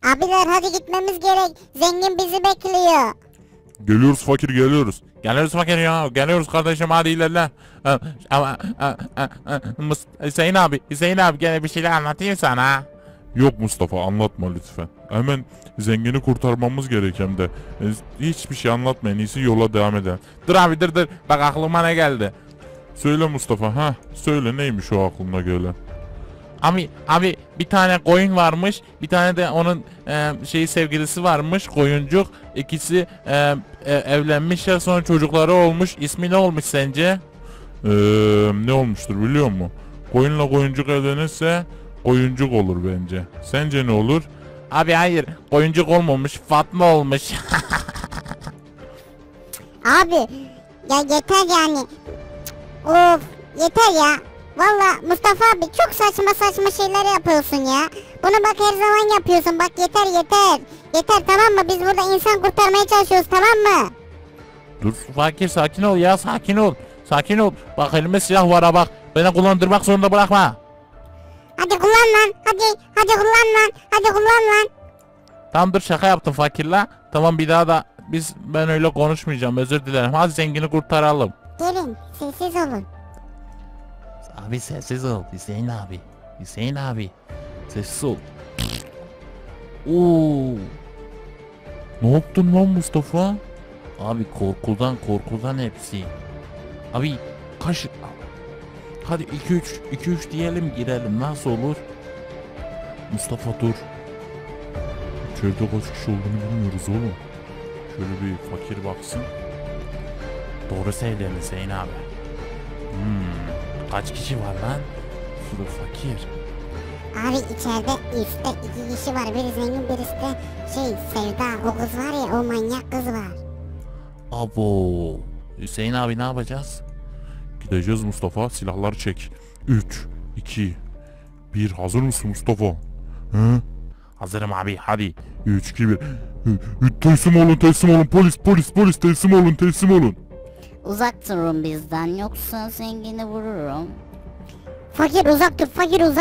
Abiler hadi gitmemiz gerek. Zengin bizi bekliyor. Geliyoruz fakir, geliyoruz. Geliyoruz fakir ya. Geliyoruz kardeşim, hadi ilerle. Ama Hüseyin abi gene bir şeyler anlatayım sana. Yok Mustafa, anlatma lütfen. Hemen zengini kurtarmamız gerek hem de. Hiçbir şey anlatma, en iyisi yola devam edelim. Dur abi dur. Bak aklıma ne geldi. Söyle Mustafa, söyle neymiş o aklına gelen? Abi bir tane koyun varmış, bir tane de onun sevgilisi varmış, koyuncuk. İkisi evlenmişler, sonra çocukları olmuş. İsmi ne olmuş sence? Ne olmuştur biliyor musun? Koyunla koyuncuk evlenirse koyuncuk olur bence. Sence ne olur? Abi hayır, koyuncuk olmamış, Fatma olmuş. Abi ya yeter yani. Of yeter ya. Valla Mustafa abi çok saçma şeyler yapıyorsun ya. Bunu bak her zaman yapıyorsun. Bak yeter. Yeter tamam mı? Biz burada insan kurtarmaya çalışıyoruz, tamam mı? Dur fakir, sakin ol ya, sakin ol. Bak elime silah var ha, bak. Beni kullandırmak zorunda bırakma. Hadi kullan lan. Hadi kullan lan. Hadi kullan lan. Tamam dur, şaka yaptım fakirle. Tamam, bir daha da ben öyle konuşmayacağım, özür dilerim. Hadi zengini kurtaralım. Gelin sessiz olun. Abi sessiz ol Hüseyin abi. Sessiz ol. Oo. Ne yaptın lan Mustafa? Abi korkudan hepsi. Abi kaç. Hadi 2-3 diyelim, girelim, nasıl olur? Mustafa dur. İçeride kaç kişi olduğunu bilmiyoruz oğlum. Şöyle bir fakir baksın. Doğru söylüyorsun Hüseyin abi. Kaç kişi var lan? Şurada fakir. Abi içeride üstte 2 kişi var. Biri zengin, birisi de Sevda. O kız var ya, o manyak kız var. Abo. Hüseyin abi ne yapacağız? Gideceğiz Mustafa, silahları çek. 3, 2, 1, hazır mısın Mustafa? Hazırım abi, hadi. 3, 2, 1. Teslim olun, polis teslim olun. Uzak durun bizden, yoksa zengini vururum. Fakir uzak dur.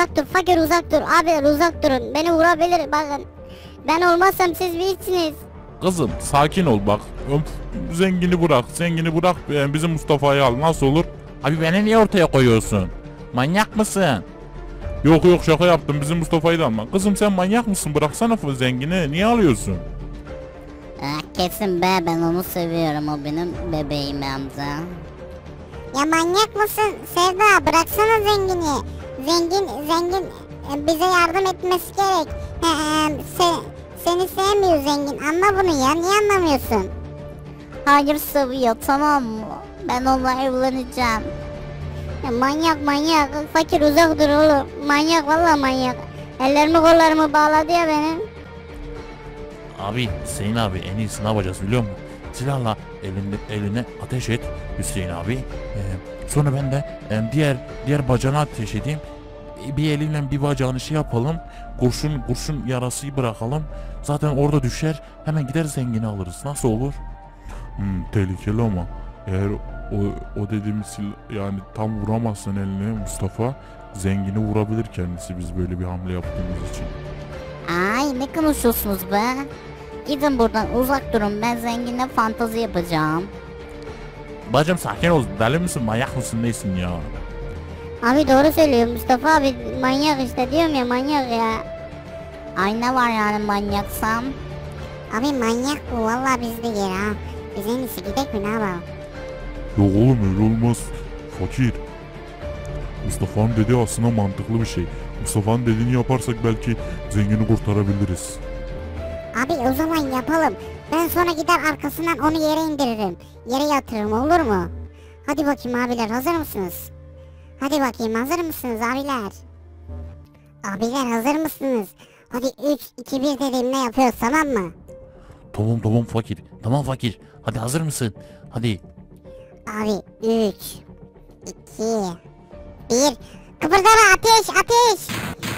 Abi uzak durun. Beni vurabilir, bakın. Ben olmazsam siz bilirsiniz. Kızım sakin ol bak. Zengini bırak. Bizim Mustafa'yı al, nasıl olur? Abi beni niye ortaya koyuyorsun? Manyak mısın? Yok şaka yaptım, bizim Mustafa'yı da alma. Kızım sen manyak mısın? Bıraksana zengini, niye alıyorsun? Kesin be, ben onu seviyorum, o benim bebeğim amca. Ya manyak mısın Sevda? Bıraksana zengini. Zengin bize yardım etmesi gerek. Seni sevmiyor zengin. Anla bunu ya. Niye anlamıyorsun? Hayır, seviyor, tamam mı? Ben onunla evleneceğim. Ya manyak. Fakir uzak dur oğlum. Manyak, vallahi manyak. Ellerimi kollarımı bağladı ya benim. Abi Hüseyin abi, en iyisi ne yapacağız biliyor musun? Silahla eline ateş et Hüseyin abi. Sonra ben de diğer bacağına ateş edeyim. Bir eliyle bir bacağını yapalım. Kurşun yarası bırakalım. Zaten orada düşer. Hemen gider zengini alırız. Nasıl olur? Tehlikeli ama eğer o dediğimiz yani tam vuramazsın eline Mustafa, zengini vurabilir kendisi, biz böyle bir hamle yaptığımız için. Ay ne konuşuyorsunuz be? Gidin buradan, uzak durun, ben zenginle fantazi yapacağım. Bacım sakin ol, deli misin, manyak mısın, neysin ya? Abi doğru söylüyor Mustafa abi, manyak işte, diyorum ya, manyak ya. Ay ne var yani manyaksam? Abi manyak bu, vallahi bizde yer ha. Biz en iyisi gidek mi, ne yapalım? Yok oğlum öyle olmaz fakir. Mustafa'nın dediği aslında mantıklı bir şey. Mustafa'nın dediğini yaparsak belki zengini kurtarabiliriz. Abi o zaman yapalım. Ben sonra gider arkasından onu yere indiririm. Yere yatırırım, olur mu? Hadi bakayım abiler, hazır mısınız? Hadi bakayım, hazır mısınız abiler? Abiler hazır mısınız? Hadi 3, 2, 1 dediğimde yapıyoruz, tamam mı? Tamam fakir. Tamam fakir. Hadi hazır mısın? Hadi. Abi 3, 2, 1. Kıpırdama, ateş.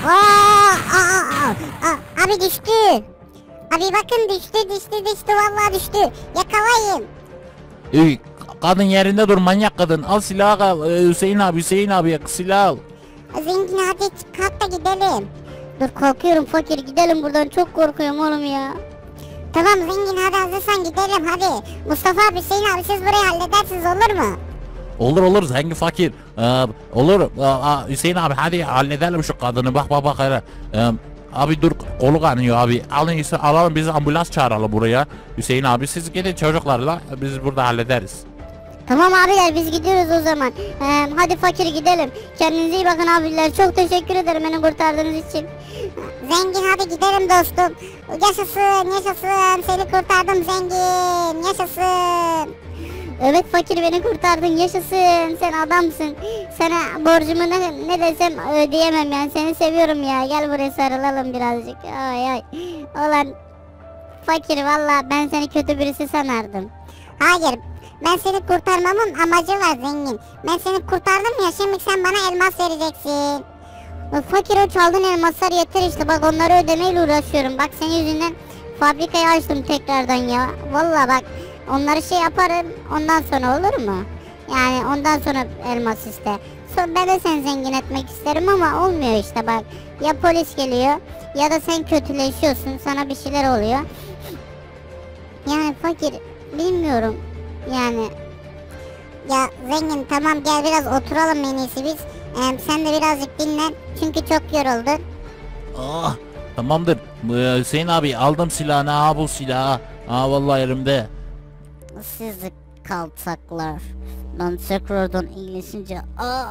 Abi düştü. Abi bakın düştü, vallahi düştü. Yakalayın. Kadın yerinde dur, manyak kadın. Al silahı, Hüseyin abi silah al. Zengin hadi kalk da gidelim. Dur korkuyorum fakir, gidelim buradan, çok korkuyorum oğlum ya. Tamam zengin, hadi hazırsan gidelim hadi. Mustafa abi, Hüseyin abi, siz burayı halledersiniz, olur mu? Olur zengin fakir. Olur Hüseyin abi, hadi halledelim şu kadını, bak hele. Abi dur, kolu kanıyor abi. Alalım, biz ambulans çağıralım buraya. Hüseyin abi siz gidin çocuklarla, biz burada hallederiz. Tamam abiler, biz gidiyoruz o zaman. Hadi fakir gidelim. Kendinize iyi bakın abiler. Çok teşekkür ederim beni kurtardığınız için. Zengin hadi gidelim dostum. Yaşasın, seni kurtardım zengin, yaşasın. Evet fakir, beni kurtardın, yaşasın. Sen adamsın. Sana borcumu ne desem ödeyemem yani. Seni seviyorum ya. Gel buraya sarılalım birazcık. Ay. Ulan fakir, valla ben seni kötü birisi sanardım. Hayır, ben seni kurtarmamın amacı var zengin. Ben seni kurtardım ya, şimdi sen bana elmas vereceksin. Fakir, o çaldığın elmaslar yeter işte. Bak onları ödemeyle uğraşıyorum. Bak senin yüzünden fabrikayı açtım tekrardan ya. Valla bak, onları şey yaparım. Ondan sonra olur mu? Yani ondan sonra elmas iste. Ben de seni zengin etmek isterim ama olmuyor işte bak. Ya polis geliyor ya da sen kötüleşiyorsun. Sana bir şeyler oluyor. Yani fakir, bilmiyorum. Yani Ya zengin tamam, gel biraz oturalım en iyisi biz. Sen de birazcık dinlen çünkü çok yoruldun. Tamamdır. Hüseyin abi, aldım silahını, bu silahı. Vallahi elimde. sizi kaltaklar. Ben tekrardan iyileşince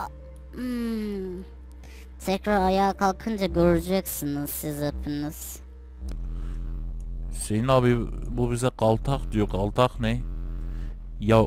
tekrar ayağa kalkınca göreceksiniz siz hepiniz. Hüseyin abi, bu bize kaltak diyor. Kaltak ne? Ya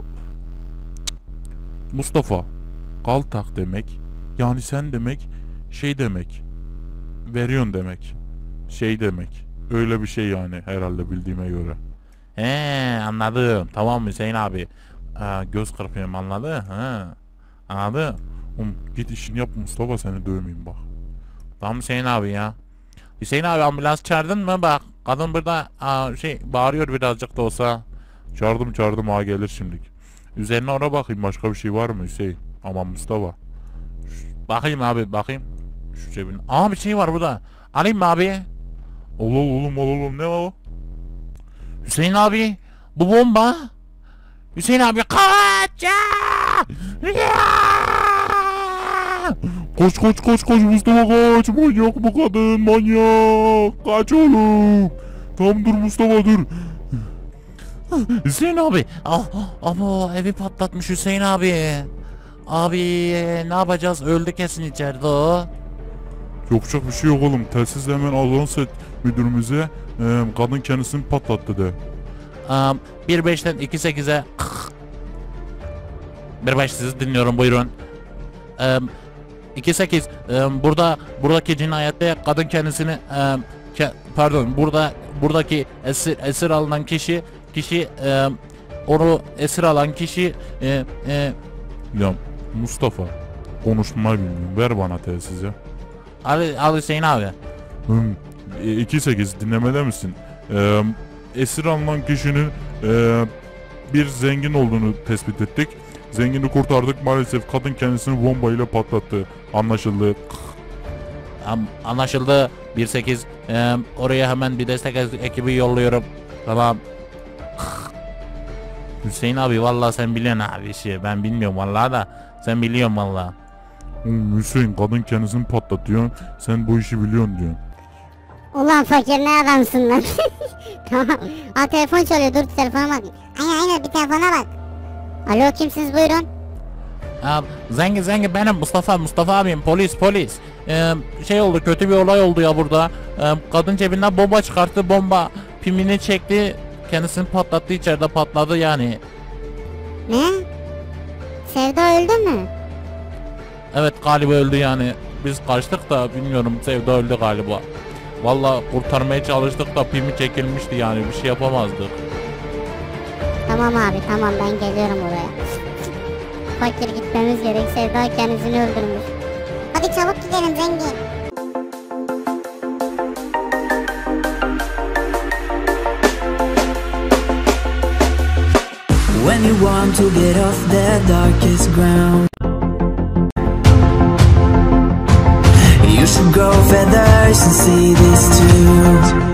Mustafa, kaltak demek yani sen demek, şey demek, veriyorsun demek, şey demek, öyle bir şey yani herhalde bildiğime göre. Anladım. Tamam Hüseyin abi. Göz kırpıyorum, anladı? Anladı. Git işini yap Mustafa, seni dövmeyeyim bak. Tamam Hüseyin abi ya. Hüseyin abi, ambulans çağırdın mı? Bak kadın burada bağırıyor birazcık da olsa. Çağırdım gelir şimdilik. Üzerine ona bakayım, başka bir şey var mı Hüseyin? Aman Mustafa. Bakayım abi, bakayım. Şu cebine. Bir şey var burada. Alayım mı abi? Oğlum ne o? Hüseyin abi, bu bomba. Hüseyin abi kaç! Koş Mustafa, kaç, manyak bu kadın, manyak, kaç oğlum. Tamam dur Mustafa, dur. Hüseyin abi, ama evi patlatmış Hüseyin abi. Abi ne yapacağız, öldü kesin içeride o. Yapacak bir şey yok oğlum, telsizle hemen anons et müdürümüze, kadın kendisini patlattı de. 1.5'ten 2.8'e 1.5 sizi dinliyorum, buyurun. 2.8 buradaki cinayette kadın kendisini buradaki esir alınan kişi onu esir alan kişi Ya Mustafa, konuşmayı bilmiyorum, ver bana telsizi. al Hüseyin abi. 2.8 dinlemede misin? Esir alınan kişinin bir zengin olduğunu tespit ettik. Zengini kurtardık, maalesef kadın kendisini bombayla patlattı. Anlaşıldı. Anlaşıldı. 1.8 oraya hemen bir destek ekibi yolluyorum. Tamam. Hüseyin abi, vallahi sen biliyorsun abi işi. Ben bilmiyorum vallahi da sen biliyorsun vallahi. Hüseyin, kadın kendisini patlatıyor, sen bu işi biliyorsun diyorsun. Ulan fakir, ne adamsın lan. Tamam. Telefon çalıyor, dur telefona bak. Aynen bir telefona bak. Alo, kimsiniz, buyurun. Zengin benim, Mustafa abim, polis. Şey oldu, kötü bir olay oldu ya burada. Kadın cebinden bomba çıkarttı, bomba pimini çekti, kendisini patlattı, içeride patladı yani. Ne? Sevda öldü mü? Evet galiba öldü yani. Biz kaçtık da bilmiyorum, Sevda öldü galiba. Vallahi kurtarmaya çalıştık da pimi çekilmişti yani, bir şey yapamazdık. Tamam abi, tamam, ben geliyorum oraya. Fakir, gitmemiz gerek, Sevda kendisini öldürmüş. Hadi çabuk gidelim zengin. When you want to get off the darkest ground, you should grow feathers eyes and see this too.